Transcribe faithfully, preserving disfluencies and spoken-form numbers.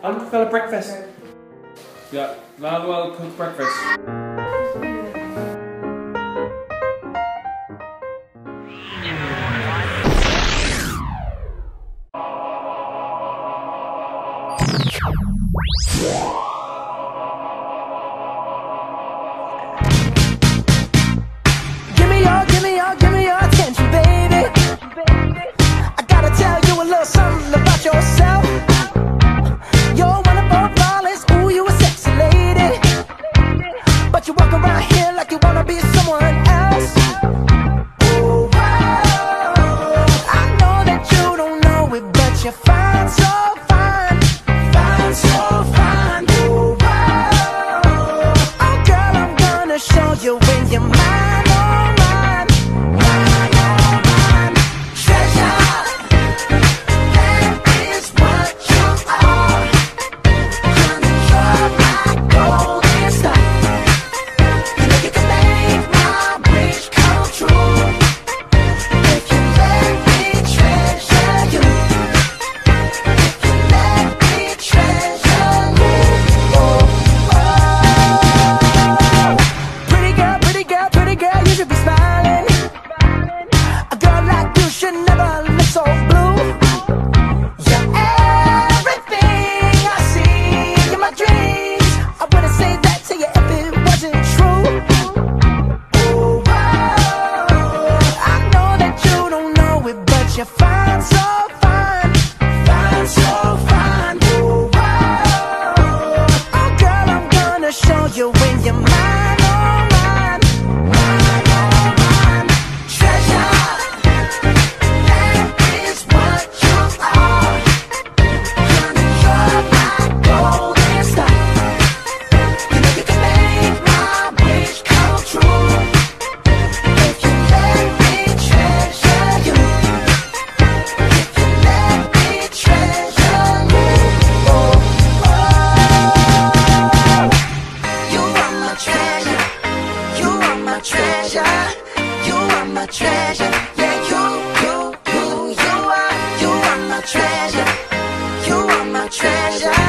I'll cook a breakfast. Yeah, Lalu will cook breakfast. Give me your, give me your, give me your attention, baby. I gotta tell you a little something about yourself. You're wonderful, flawless, ooh, you a sexy lady. But you walk around here like you wanna be someone else. Ooh, wow. I know that you don't know it, but you're fine, so fine. Fine, so fine. Ooh, wow. Oh, girl, I'm gonna show you when you're mine, oh, mine. Mine, oh, mine. Treasure, that is what you are. Honey, you're my golden star. You know you can make my wish come true. If you let me treasure you. If you let me treasure you. Oh, oh. Pretty girl, pretty girl, pretty girl, you should be smiling. A girl like you should never look so blue. You're everything I see in my dreams. I wouldn't say that to you if it wasn't true. Ooh, wow. I know that you don't know it, but you're fine, so fine. Fine, so fine. Ooh, wow. Oh, girl, I'm gonna show you when you're mine, oh, mine. Mine, oh, mine. Treasure, that is what you are. Honey, you're my golden star. You know you can make my wish come true. If you let me treasure you. If you let me treasure you. Oh, oh. You are my treasure. You are my treasure. You are my treasure. Yeah, you, you, you, you are. You are my treasure. You are my treasure.